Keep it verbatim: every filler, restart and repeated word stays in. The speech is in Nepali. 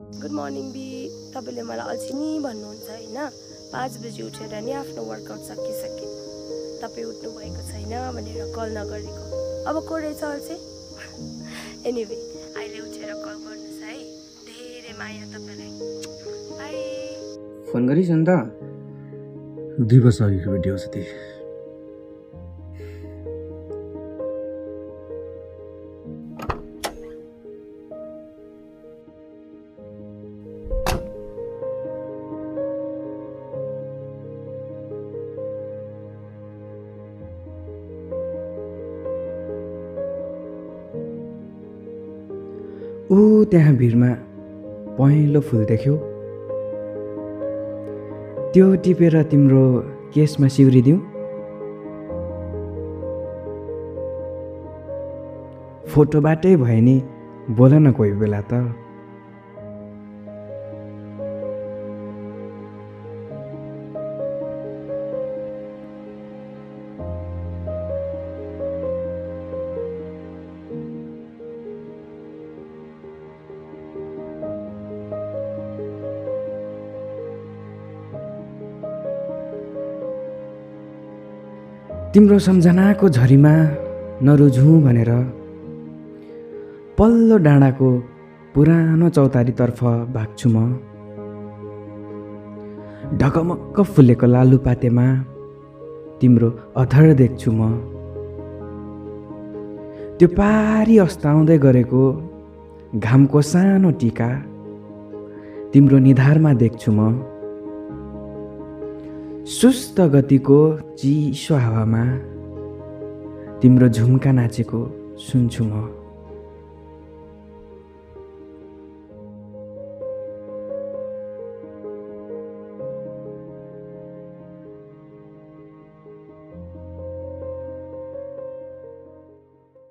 Good morning be. तपाईँले मलाई अल्छिनी भन्नुहुन्छ होइन। पाँच बजी उठेर नि आफ्नो वर्कआउट सकिसके, तपाईँ उठ्नु भएको छैन भनेर कल नगरेको। अब को रहेछ अल्छे? एनिवे अहिले उठेर कल गर्नुहोस् है। धेरै माया तपाईँलाई। बाई। फोन गरिस् अन्त दुई वर्ष अघिको भिडियो छ ती। ऊ त्यहाँ भिडमा पहेँलो फुल देख्यौ? त्यो टिपेर तिम्रो केसमा सिउरिदिउँ? फोटोबाटै भए नि बोल न कोही बेला त। तिम्रो सम्झनाको झरीमा नरुझौँ भनेर पल्लो डाँडाको पुरानो चौतारीतर्फ भाग्छु म। ढकमक्क फुलेको लालुपातेमा तिम्रो अधर देख्छु म। त्यो पारी अस्ताउँदै गरेको घामको सानो टीका तिम्रो निधारमा देख्छु म। सुस्त गतिको चिसो हावामा तिम्रो झुम्का नाचेको सुन्छु म।